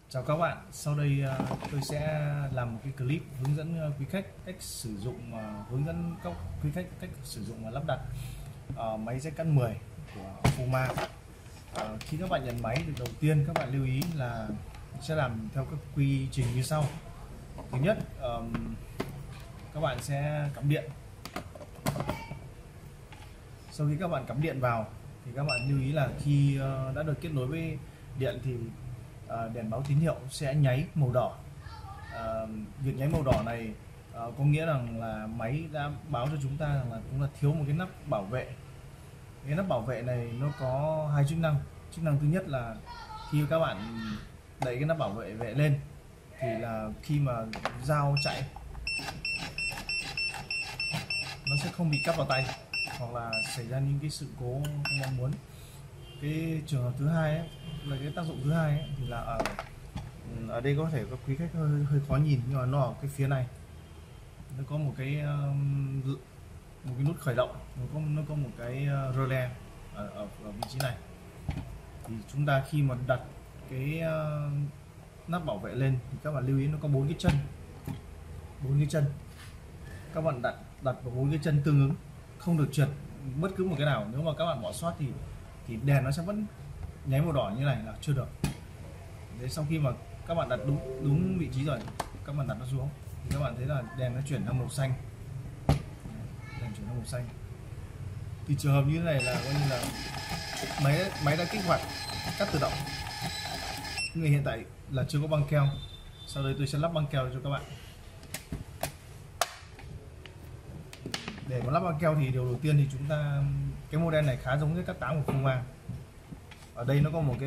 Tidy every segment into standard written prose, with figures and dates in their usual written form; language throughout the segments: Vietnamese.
Chào các bạn, sau đây tôi sẽ làm một cái clip hướng dẫn quý khách cách sử dụng hướng dẫn các quý khách cách sử dụng và lắp đặt máy jack cắt 10 của Puma. Khi các bạn nhận máy thì đầu tiên các bạn lưu ý là sẽ làm theo các quy trình như sau. Thứ nhất, các bạn sẽ cắm điện. Sau khi các bạn cắm điện vào thì các bạn lưu ý là khi đã được kết nối với điện thì đèn báo tín hiệu sẽ nháy màu đỏ. Việc nháy màu đỏ này có nghĩa rằng là máy đã báo cho chúng ta rằng là chúng ta thiếu một cái nắp bảo vệ. Cái nắp bảo vệ này nó có hai chức năng. Chức năng thứ nhất là khi các bạn đẩy cái nắp bảo vệ lên thì là khi mà dao chạy nó sẽ không bị cắt vào tay hoặc là xảy ra những cái sự cố không mong muốn. Cái trường hợp thứ hai ấy, là cái tác dụng thứ hai ấy, thì là ở đây có thể các quý khách hơi khó nhìn, nhưng mà nó ở cái phía này nó có một cái nút khởi động, nó có một cái rơ le ở vị trí này. Thì chúng ta khi mà đặt cái nắp bảo vệ lên thì các bạn lưu ý nó có bốn cái chân. Các bạn đặt vào bốn cái chân tương ứng, không được trượt bất cứ một cái nào. Nếu mà các bạn bỏ sót thì đèn nó sẽ vẫn nháy màu đỏ như này là chưa được. Đấy, sau khi mà các bạn đặt đúng vị trí rồi, các bạn đặt nó xuống thì các bạn thấy là đèn nó chuyển sang màu xanh. Đèn chuyển sang màu xanh. Thì trường hợp như thế này là coi như là máy đã kích hoạt cắt tự động. Nhưng hiện tại là chưa có băng keo. Sau đây tôi sẽ lắp băng keo cho các bạn. Để mà lắp băng keo thì điều đầu tiên thì chúng ta, cái model này khá giống với các tám của Puma. Ở đây nó có một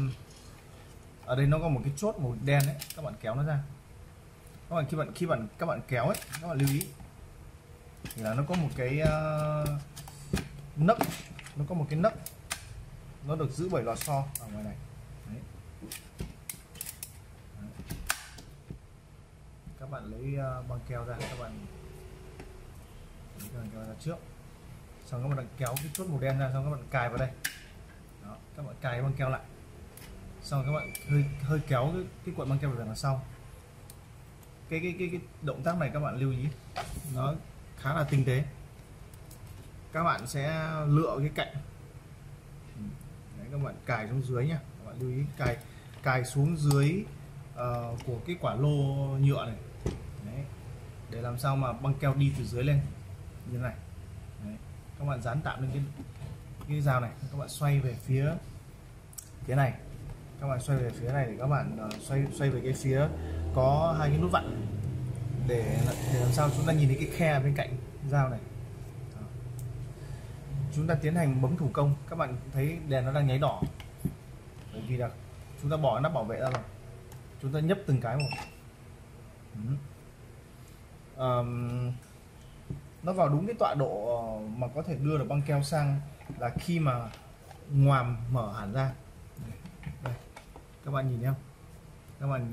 cái chốt màu đen đấy, các bạn kéo nó ra. Khi các bạn kéo ấy, các bạn lưu ý thì là nó có một cái nấc, nó được giữ bởi lò xo ở ngoài này. Đấy. Các bạn lấy băng keo ra, các bạn kéo ra trước, xong các bạn kéo cái chốt màu đen ra, xong các bạn cài vào đây. Đó, các bạn cài băng keo lại, xong các bạn hơi kéo cái cuộn băng keo về đằng sau. Cái động tác này các bạn lưu ý nó khá là tinh tế. Các bạn sẽ lựa cái cạnh. Đấy, các bạn cài xuống dưới nhá, các bạn lưu ý cài xuống dưới của cái quả lô nhựa này. Đấy, để làm sao mà băng keo đi từ dưới lên như thế này. Đấy, các bạn dán tạm lên cái dao này, các bạn xoay về phía này, các bạn xoay về phía này để các bạn xoay về cái phía có hai cái nút vặn để làm sao chúng ta nhìn thấy cái khe bên cạnh dao này. Đó. Chúng ta tiến hành bấm thủ công, các bạn thấy đèn nó đang nháy đỏ bởi vì là chúng ta bỏ nắp bảo vệ ra rồi, chúng ta nhấp từng cái một. Nó vào đúng cái tọa độ mà có thể đưa được băng keo sang là khi mà ngoàm mở hẳn ra. Đây, các bạn nhìn thấy không? Các bạn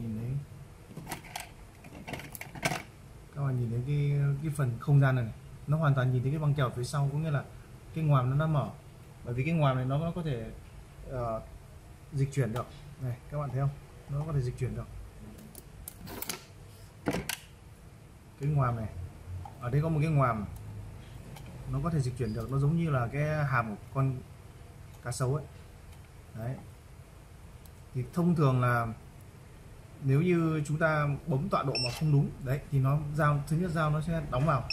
nhìn thấy cái phần không gian này, nó hoàn toàn nhìn thấy cái băng keo phía sau, có nghĩa là cái ngoàm nó đã mở, bởi vì cái ngoàm này nó có thể dịch chuyển được. Này, các bạn thấy không? Nó có thể dịch chuyển được. Cái ngoàm này, ở đây có một cái ngoàm nó có thể dịch chuyển được, nó giống như là cái hàm của con cá sấu ấy. Đấy. Thì thông thường là nếu như chúng ta bấm tọa độ mà không đúng đấy thì thứ nhất dao nó sẽ đóng vào.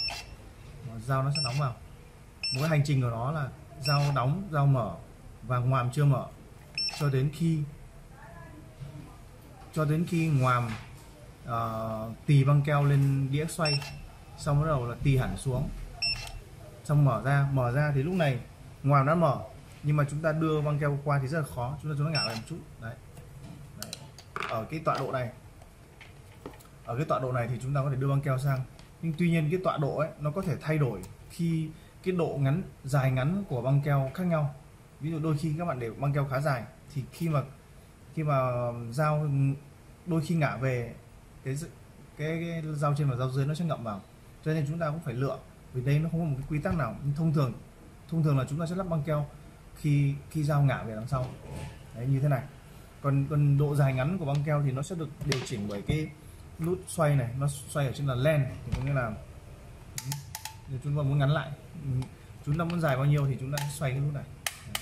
Một cái hành trình của nó là dao đóng, dao mở và ngoàm chưa mở cho đến khi ngoàm tì băng keo lên đĩa xoay, xong bắt đầu là tì hẳn xuống, xong mở ra thì lúc này ngoàm đã mở nhưng mà chúng ta đưa băng keo qua thì rất là khó, chúng ta ngả lại một chút. Đấy. Ở cái tọa độ này thì chúng ta có thể đưa băng keo sang, nhưng tuy nhiên cái tọa độ ấy nó có thể thay đổi khi cái độ dài ngắn của băng keo khác nhau. Ví dụ đôi khi các bạn để băng keo khá dài thì khi mà dao đôi khi ngả về cái dao trên và dao dưới nó sẽ ngậm vào, cho nên chúng ta cũng phải lựa, vì đây nó không có một cái quy tắc nào. Nhưng thông thường là chúng ta sẽ lắp băng keo khi dao ngả về đằng sau. Đấy, như thế này. Còn độ dài ngắn của băng keo thì nó sẽ được điều chỉnh bởi cái nút xoay này, nó xoay ở trên là len, thì có nghĩa là nếu chúng ta muốn ngắn lại, chúng ta muốn dài bao nhiêu thì chúng ta xoay cái nút này.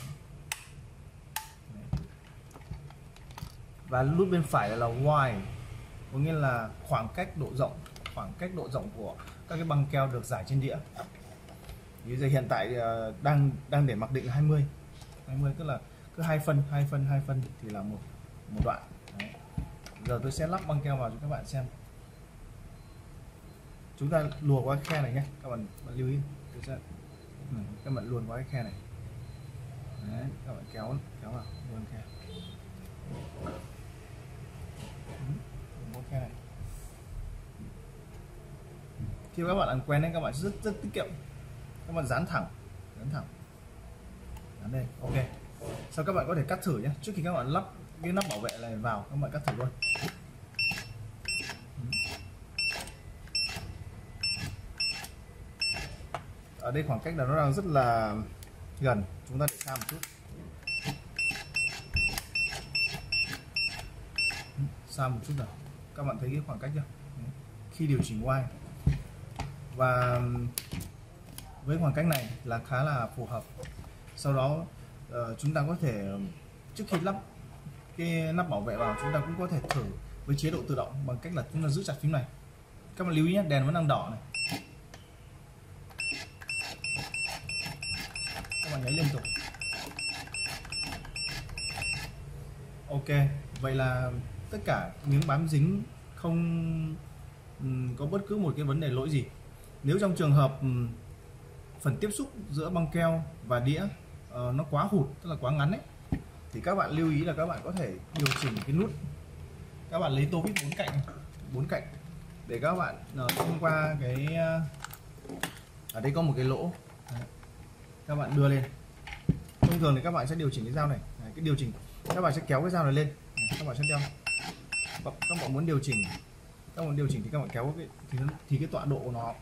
Và nút bên phải là wide, có nghĩa là khoảng cách độ rộng của các cái băng keo được rải trên đĩa. Ví dụ hiện tại đang để mặc định là 20, tức là cứ hai phân thì là một đoạn. Đấy. Giờ tôi sẽ lắp băng keo vào cho các bạn xem. Chúng ta lùa qua cái khe này nhé, các bạn lưu ý. Các bạn luồn qua cái khe này. Đấy, các bạn kéo vào luồn khe. Khe này. Khi các bạn làm quen đấy, các bạn rất tiết kiệm. Các bạn dán thẳng dán đây. Ok. Sau các bạn có thể cắt thử nhé. Trước khi các bạn lắp cái nắp bảo vệ này vào, các bạn cắt thử luôn. Ở đây khoảng cách là nó đang rất là gần, chúng ta để xa một chút. Xa một chút nào. Các bạn thấy cái khoảng cách chưa? Khi điều chỉnh Y và với khoảng cách này là khá là phù hợp. Sau đó chúng ta có thể trước khi lắp cái nắp bảo vệ vào, chúng ta cũng có thể thử với chế độ tự động bằng cách là chúng ta giữ chặt phím này. Các bạn lưu ý nhé, đèn vẫn đang đỏ này. Các bạn nháy liên tục. Ok, vậy là tất cả miếng bám dính không có bất cứ một cái vấn đề lỗi gì. Nếu trong trường hợp phần tiếp xúc giữa băng keo và đĩa nó quá hụt, tức là quá ngắn ấy, thì các bạn lưu ý là các bạn có thể điều chỉnh cái nút. Các bạn lấy tô vít bốn cạnh để các bạn thông qua cái ở đây có một cái lỗ. Đấy. Các bạn đưa lên. Thông thường thì các bạn sẽ điều chỉnh cái dao này. Đấy, cái điều chỉnh các bạn sẽ kéo cái dao này lên. Đấy, các bạn sẽ đeo. Các bạn muốn điều chỉnh thì các bạn kéo cái thì cái tọa độ của nó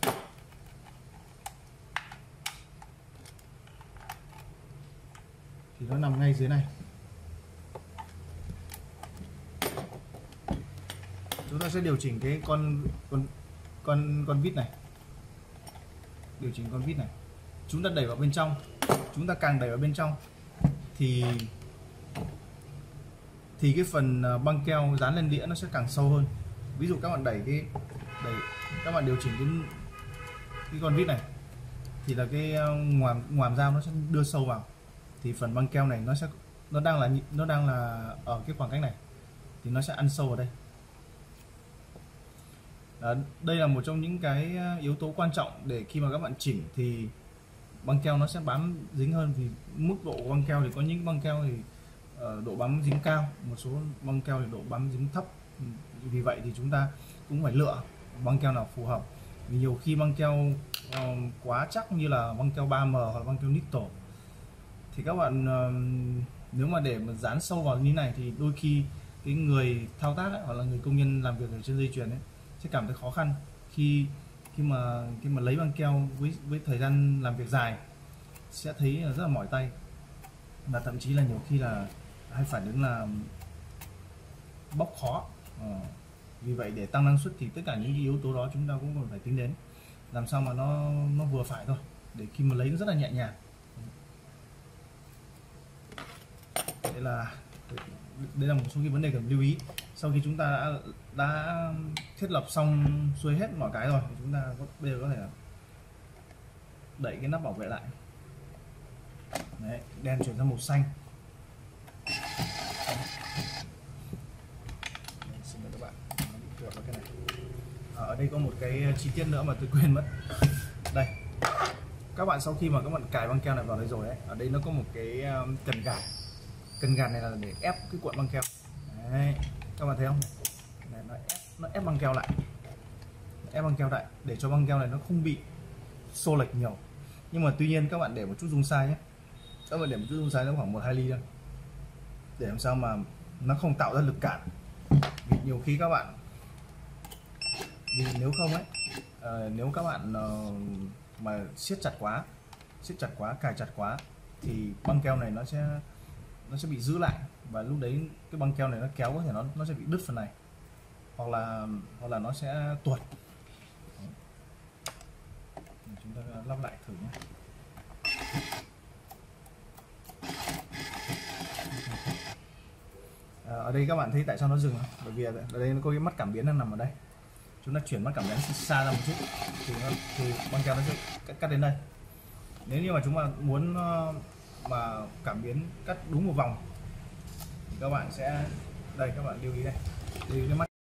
thì nó nằm ngay dưới này. Chúng ta sẽ điều chỉnh cái con vít này. Điều chỉnh con vít này. Chúng ta đẩy vào bên trong. Chúng ta càng đẩy vào bên trong thì cái phần băng keo dán lên đĩa nó sẽ càng sâu hơn. Ví dụ các bạn các bạn điều chỉnh cái con vít này thì là cái ngoàm dao nó sẽ đưa sâu vào, thì phần băng keo này nó đang là ở cái khoảng cách này thì nó sẽ ăn sâu vào đây. Đây là một trong những cái yếu tố quan trọng để khi mà các bạn chỉnh thì băng keo nó sẽ bám dính hơn. Vì mức độ của băng keo thì có những băng keo thì độ bám dính cao, một số băng keo thì độ bám dính thấp. Vì vậy thì chúng ta cũng phải lựa băng keo nào phù hợp. Vì nhiều khi băng keo quá chắc như là băng keo 3M hoặc là băng keo nickel thì các bạn nếu mà để mà dán sâu vào như này thì đôi khi cái người thao tác ấy, hoặc là người công nhân làm việc ở trên dây chuyền ấy, sẽ cảm thấy khó khăn khi mà lấy băng keo với thời gian làm việc dài, sẽ thấy rất là mỏi tay, và thậm chí là nhiều khi là hay phản ứng là bóc khó. Vì vậy để tăng năng suất thì tất cả những cái yếu tố đó chúng ta cũng còn phải tính đến, làm sao mà nó vừa phải thôi, để khi mà lấy nó rất là nhẹ nhàng. Đây là một số cái vấn đề cần lưu ý. Sau khi chúng ta đã thiết lập xong xuôi hết mọi cái rồi thì chúng ta bây giờ có thể đẩy cái nắp bảo vệ lại. Đấy, đèn chuyển sang màu xanh. Xin mời các bạn cái này. Ở đây có một cái chi tiết nữa mà tôi quên mất. Đây, các bạn sau khi mà các bạn cài băng keo này vào đây rồi ấy, ở đây nó có một cái cần gạt này là để ép cái cuộn băng keo. Đấy, các bạn thấy không? Đấy, nó ép băng keo lại, để cho băng keo này nó không bị xô lệch nhiều. Nhưng mà tuy nhiên các bạn để một chút dung sai nhé. Các bạn để một chút dung sai nó khoảng 1-2 ly thôi, để làm sao mà nó không tạo ra lực cản. Vì nhiều khi các bạn, vì nếu không ấy, nếu các bạn mà siết chặt quá, cài chặt quá thì băng keo này nó sẽ bị giữ lại, và lúc đấy cái băng keo này nó kéo có thể nó sẽ bị đứt phần này, hoặc là nó sẽ tuột. Chúng ta lắp lại thử nhé. Ở đây các bạn thấy tại sao nó dừng không? Bởi vì ở đây nó có cái mắt cảm biến đang nằm ở đây. Chúng ta chuyển mắt cảm biến xa ra một chút thì băng keo nó sẽ cắt đến đây. Nếu như mà chúng ta muốn mà cảm biến cắt đúng một vòng thì các bạn sẽ đây, các bạn lưu ý đây, lưu ý cái mắt.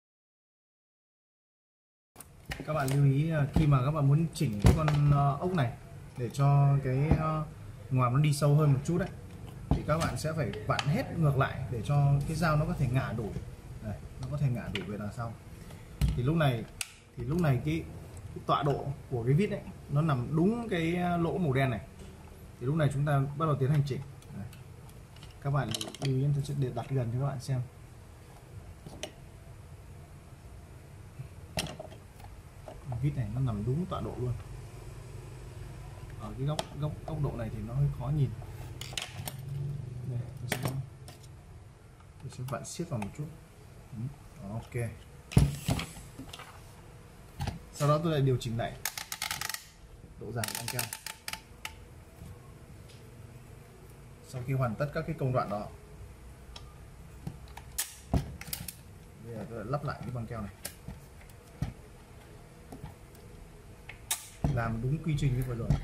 Các bạn lưu ý khi mà các bạn muốn chỉnh cái con ốc này để cho cái ngoài nó đi sâu hơn một chút đấy, thì các bạn sẽ phải vặn hết ngược lại để cho cái dao nó có thể ngả đủ. Đây, nó có thể ngả đủ về đằng sau. Thì lúc này cái tọa độ của cái vít ấy nó nằm đúng cái lỗ màu đen này. Thì lúc này chúng ta bắt đầu tiến hành chỉnh. Đây. Các bạn lưu ý, tôi sẽ đặt gần cho các bạn xem. Vít này nó nằm đúng tọa độ luôn. Ở cái góc độ này thì nó hơi khó nhìn. Đây, tôi sẽ vặn siết vào một chút. Ok. Sau đó tôi lại điều chỉnh lại độ dài băng keo. Sau khi hoàn tất các cái công đoạn đó, bây giờ tôi lại lắp lại cái băng keo này, làm đúng quy trình như vừa rồi.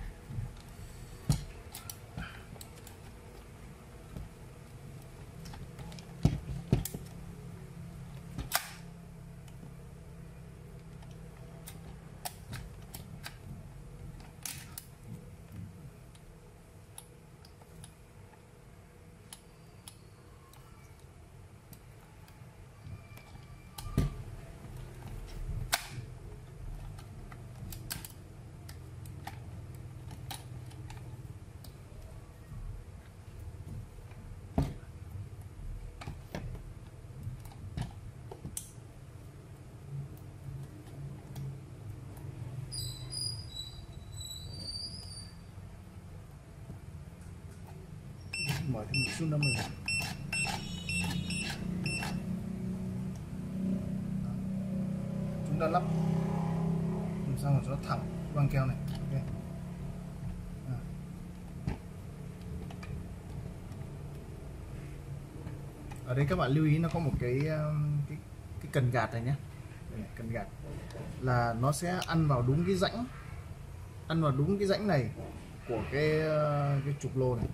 Mở thêm một chút nữa mình. Chúng ta lắp làm sao mà cho nó thẳng băng keo này. Okay. Ở đây các bạn lưu ý nó có một cái cần gạt này nhé. Đây, cần gạt là nó sẽ ăn vào đúng cái rãnh này của cái trục lô này.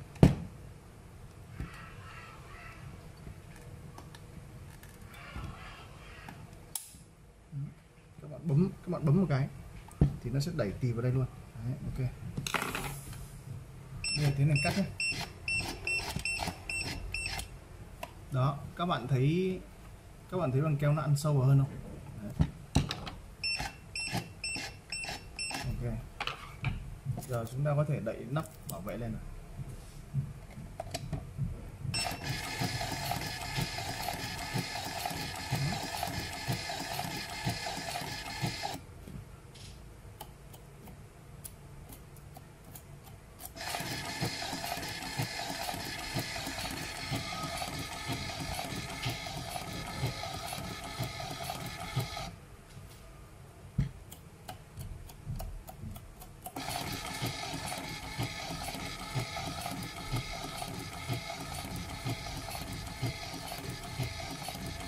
Các bạn bấm một cái thì nó sẽ đẩy tì vào đây luôn. Đấy, ok. Bây giờ tiến hành cắt nhé. Đó, các bạn thấy băng keo nó ăn sâu vào hơn không? Đấy. Ok. Giờ chúng ta có thể đậy nắp bảo vệ lên rồi.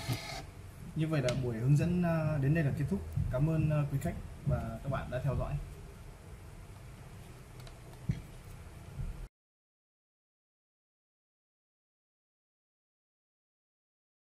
Như vậy là buổi hướng dẫn đến đây là kết thúc. Cảm ơn quý khách và các bạn đã theo dõi.